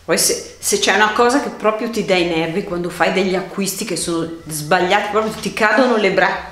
Poi se c'è una cosa che proprio ti dà i nervi quando fai degli acquisti che sono sbagliati, proprio ti cadono le braccia,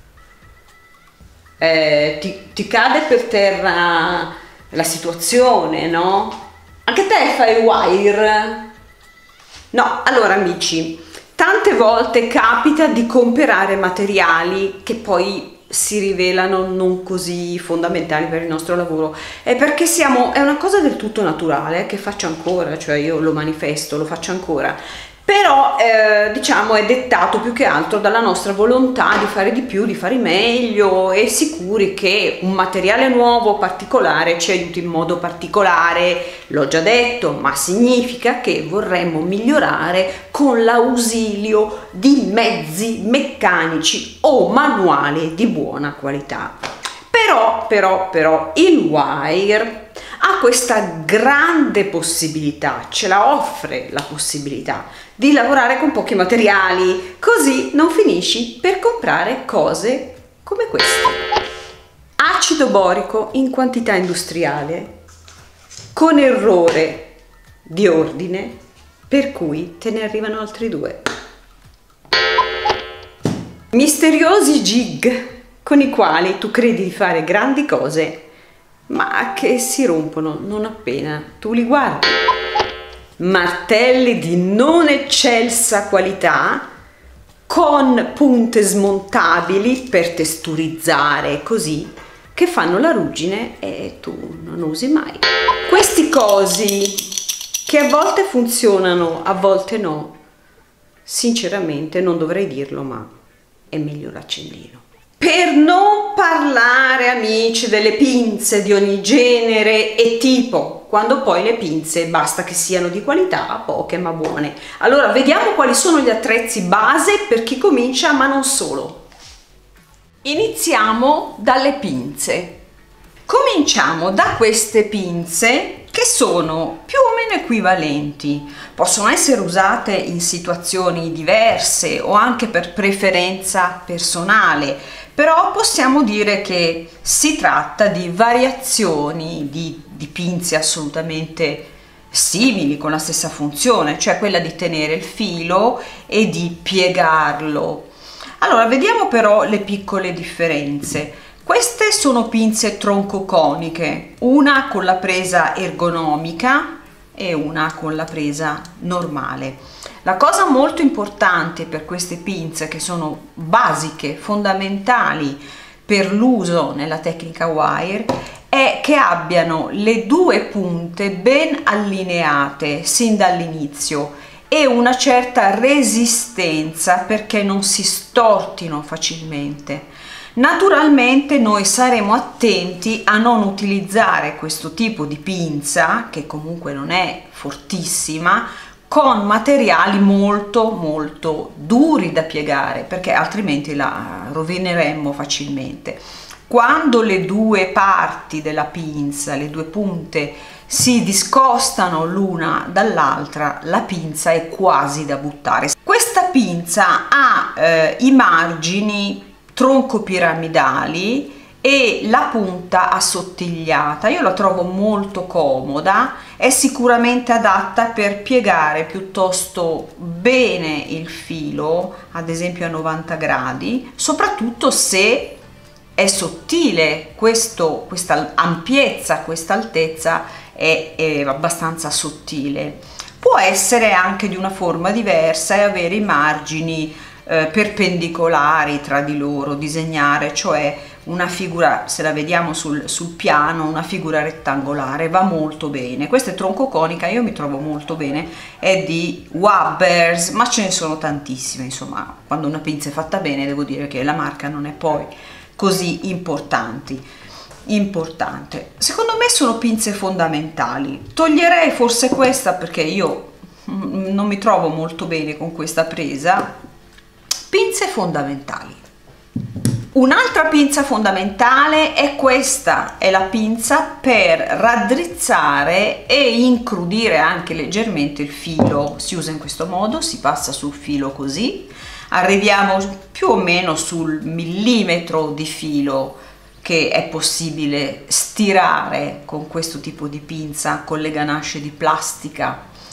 ti cade per terra la situazione, no? Anche te fai wire? No, allora amici, tante volte capita di comprare materiali che poi si rivelano non così fondamentali per il nostro lavoro, è perché è una cosa del tutto naturale che faccio ancora, cioè io lo manifesto, lo faccio ancora, però diciamo è dettato più che altro dalla nostra volontà di fare di più, di fare meglio e sicuri che un materiale nuovo particolare ci aiuti in modo particolare, l'ho già detto, ma significa che vorremmo migliorare con l'ausilio di mezzi meccanici o manuali di buona qualità. Però il wire ha questa grande possibilità, ce la offre la possibilità di lavorare con pochi materiali, così non finisci per comprare cose come queste. Acido borico in quantità industriale, con errore di ordine, per cui te ne arrivano altri due. Misteriosi jig con i quali tu credi di fare grandi cose, ma che si rompono non appena tu li guardi. Martelli di non eccelsa qualità con punte smontabili per testurizzare, così che fanno la ruggine e tu non usi mai. Questi cosi che a volte funzionano, a volte no, sinceramente non dovrei dirlo, ma è meglio l'accendino. Per non parlare, amici, delle pinze di ogni genere e tipo, quando poi le pinze basta che siano di qualità, poche ma buone. Allora vediamo quali sono gli attrezzi base per chi comincia, ma non solo. Iniziamo dalle pinze. Cominciamo da queste pinze che sono più o meno equivalenti, possono essere usate in situazioni diverse o anche per preferenza personale, però possiamo dire che si tratta di variazioni di pinze assolutamente simili, con la stessa funzione, cioè quella di tenere il filo e di piegarlo. Allora vediamo però le piccole differenze. Queste sono pinze troncoconiche, una con la presa ergonomica e una con la presa normale. La cosa molto importante per queste pinze, che sono basiche, fondamentali per l'uso nella tecnica wire, è che abbiano le due punte ben allineate sin dall'inizio e una certa resistenza perché non si stortino facilmente. Naturalmente noi saremo attenti a non utilizzare questo tipo di pinza, che comunque non è fortissima, con materiali molto duri da piegare, perché altrimenti la rovineremmo facilmente. Quando le due parti della pinza, le due punte, si discostano l'una dall'altra, la pinza è quasi da buttare. Questa pinza ha i margini troncopiramidali e la punta assottigliata. Io la trovo molto comoda, è sicuramente adatta per piegare piuttosto bene il filo, ad esempio a 90 gradi, soprattutto se è sottile. Questa ampiezza, questa altezza è abbastanza sottile. Può essere anche di una forma diversa e avere i margini perpendicolari tra di loro, disegnare cioè una figura, se la vediamo sul piano, una figura rettangolare, va molto bene. Questa è troncoconica, io mi trovo molto bene, è di Wabbers, ma ce ne sono tantissime, insomma quando una pinza è fatta bene devo dire che la marca non è poi così importante. Secondo me sono pinze fondamentali. Toglierei forse questa perché io non mi trovo molto bene con questa presa. Pinze fondamentali. Un'altra pinza fondamentale è questa, è la pinza per raddrizzare e incrudire anche leggermente il filo. Si usa in questo modo, si passa sul filo così, arriviamo più o meno sul millimetro di filo che è possibile stirare con questo tipo di pinza con le ganasce di plastica.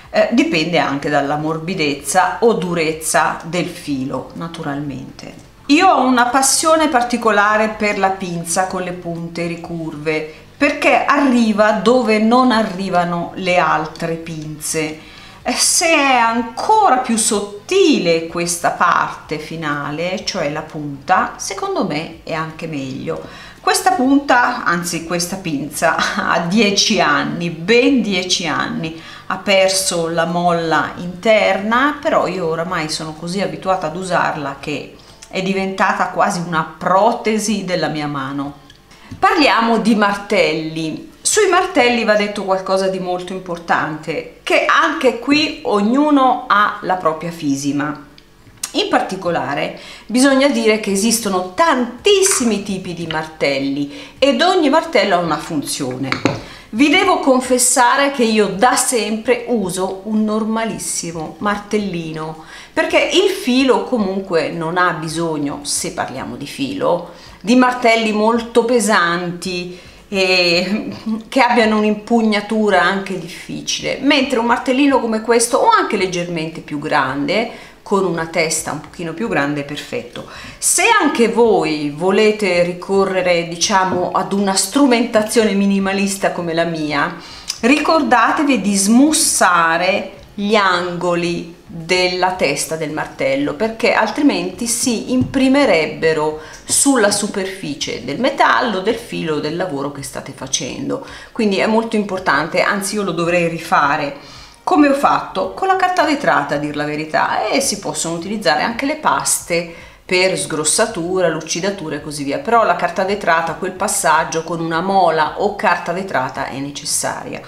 dipende anche dalla morbidezza o durezza del filo, naturalmente. Io ho una passione particolare per la pinza con le punte ricurve, perché arriva dove non arrivano le altre pinze. Se è ancora più sottile questa parte finale, cioè la punta, secondo me è anche meglio. Questa punta, anzi questa pinza, ha 10 anni, ben 10 anni, ha perso la molla interna, però io oramai sono così abituata ad usarla che è diventata quasi una protesi della mia mano. Parliamo di martelli. Sui martelli va detto qualcosa di molto importante, che anche qui ognuno ha la propria fisima. In particolare bisogna dire che esistono tantissimi tipi di martelli ed ogni martello ha una funzione. Vi devo confessare che io da sempre uso un normalissimo martellino, perché il filo comunque non ha bisogno, se parliamo di filo, di martelli molto pesanti e che abbiano un'impugnatura anche difficile, mentre un martellino come questo o anche leggermente più grande, con una testa un pochino più grande, è perfetto. Se anche voi volete ricorrere, diciamo, ad una strumentazione minimalista come la mia, ricordatevi di smussare gli angoli della testa del martello, perché altrimenti si imprimerebbero sulla superficie del metallo, del filo, del lavoro che state facendo. Quindi è molto importante, anzi io lo dovrei rifare come ho fatto con la carta vetrata, a dir la verità, e si possono utilizzare anche le paste per sgrossatura, lucidatura e così via, però la carta vetrata, quel passaggio con una mola o carta vetrata è necessario.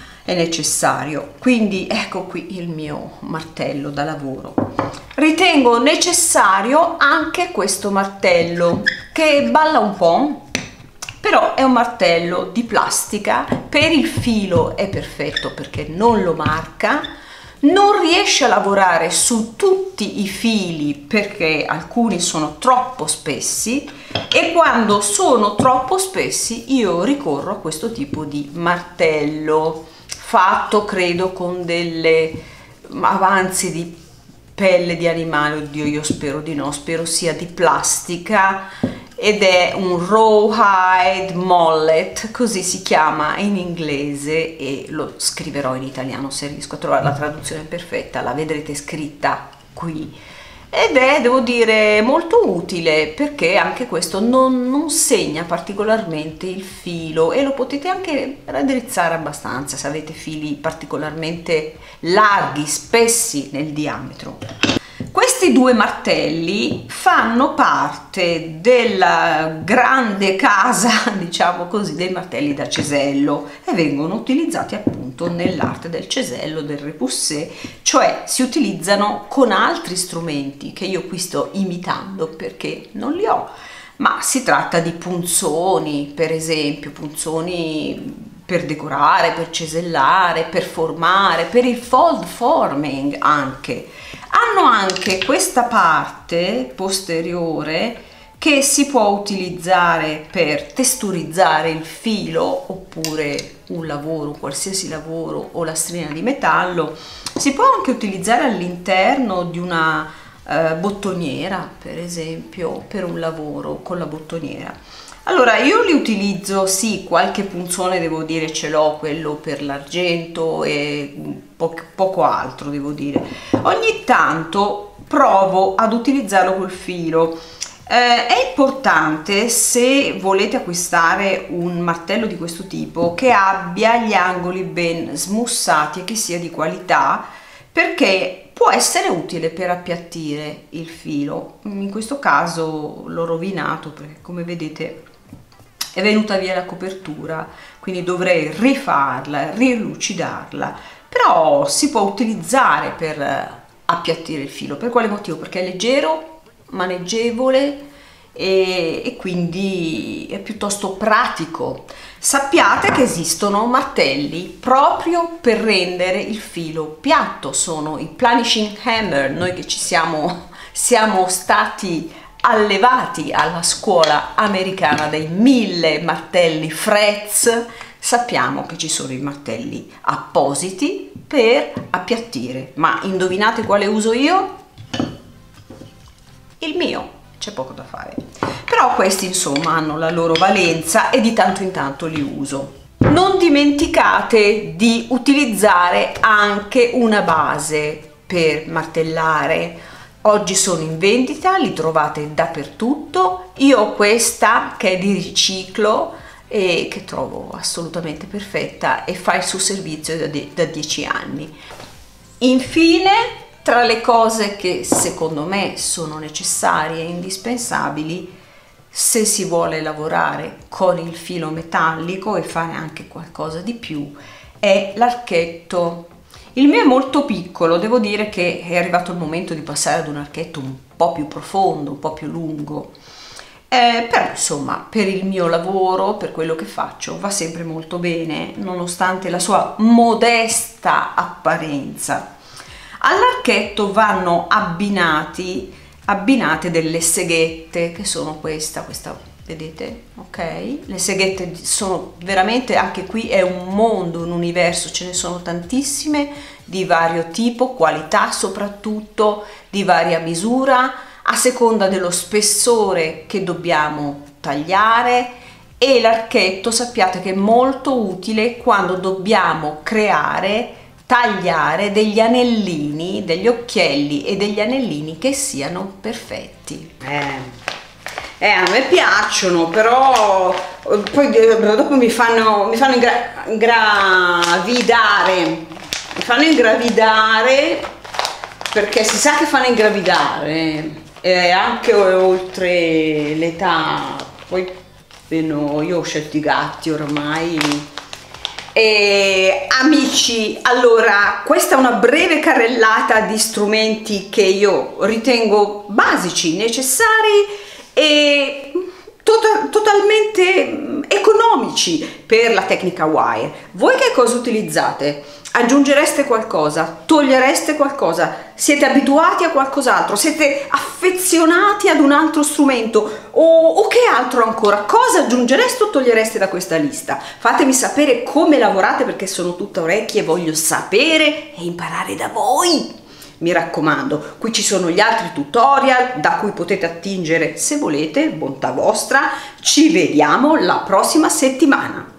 Quindi ecco qui il mio martello da lavoro. Ritengo necessario anche questo martello che balla un po', però è un martello di plastica. Per il filo è perfetto perché non lo marca, non riesce a lavorare su tutti i fili perché alcuni sono troppo spessi, e quando sono troppo spessi io ricorro a questo tipo di martello fatto, credo, con delle avanzi di pelle di animale. Oddio, io spero di no, spero sia di plastica, ed è un rawhide mallet, così si chiama in inglese, e lo scriverò in italiano se riesco a trovare la traduzione perfetta, la vedrete scritta qui. Ed è, devo dire, molto utile perché anche questo non segna particolarmente il filo e lo potete anche raddrizzare abbastanza se avete fili particolarmente larghi, spessi nel diametro. Questi due martelli fanno parte della grande casa, diciamo così, dei martelli da cesello e vengono utilizzati appunto nell'arte del cesello, del repoussé, cioè si utilizzano con altri strumenti che io qui sto imitando perché non li ho, ma si tratta di punzoni, per esempio, punzoni per decorare, per cesellare, per formare, per il fold forming anche. Hanno anche questa parte posteriore che si può utilizzare per testurizzare il filo oppure un lavoro, qualsiasi lavoro, o lastrina di metallo. Si può anche utilizzare all'interno di una bottoniera, per esempio, per un lavoro con la bottoniera. Allora io li utilizzo, sì, qualche punzone devo dire ce l'ho, quello per l'argento e poco altro devo dire. Ogni tanto provo ad utilizzarlo col filo. È importante, se volete acquistare un martello di questo tipo, che abbia gli angoli ben smussati e che sia di qualità, perché può essere utile per appiattire il filo. In questo caso l'ho rovinato perché, come vedete, è venuta via la copertura, quindi dovrei rifarla, rilucidarla, però si può utilizzare per appiattire il filo. Per quale motivo? Perché è leggero, maneggevole e quindi è piuttosto pratico. Sappiate che esistono martelli proprio per rendere il filo piatto, sono i planishing hammer. Noi che siamo stati allevati alla scuola americana dei 1000 martelli Fretz, sappiamo che ci sono i martelli appositi per appiattire appiattire. Ma indovinate quale uso io? Il mio, c'è poco da fare. Però questi insomma hanno la loro valenza e di tanto in tanto li uso. Non dimenticate di utilizzare anche una base per martellare. Oggi sono in vendita, li trovate dappertutto. Io ho questa che è di riciclo e che trovo assolutamente perfetta e fa il suo servizio da 10 anni. Infine, tra le cose che secondo me sono necessarie e indispensabili se si vuole lavorare con il filo metallico e fare anche qualcosa di più, è l'archetto. Il mio è molto piccolo, devo dire che è arrivato il momento di passare ad un archetto un po' più profondo, un po' più lungo. Però insomma, per il mio lavoro, per quello che faccio, va sempre molto bene, nonostante la sua modesta apparenza. All'archetto vanno abbinate delle seghette, che sono questa, vedete? Ok? Le seghette sono veramente, anche qui è un mondo, un universo, ce ne sono tantissime di vario tipo, qualità soprattutto, di varia misura, a seconda dello spessore che dobbiamo tagliare. E l'archetto sappiate che è molto utile quando dobbiamo tagliare degli anellini, degli occhielli e degli anellini che siano perfetti. A me piacciono, però poi dopo mi fanno ingravidare, perché si sa che fanno ingravidare, anche oltre l'età. Poi io ho scelto i gatti ormai. Amici, allora questa è una breve carrellata di strumenti che io ritengo basici, necessari e totalmente economici per la tecnica wire. Voi che cosa utilizzate? Aggiungereste qualcosa? Togliereste qualcosa? Siete abituati a qualcos'altro? Siete affezionati ad un altro strumento? O che altro ancora? Cosa aggiungereste o togliereste da questa lista? Fatemi sapere come lavorate, perché sono tutta orecchie e voglio sapere e imparare da voi. Mi raccomando, qui ci sono gli altri tutorial da cui potete attingere se volete, bontà vostra. Ci vediamo la prossima settimana.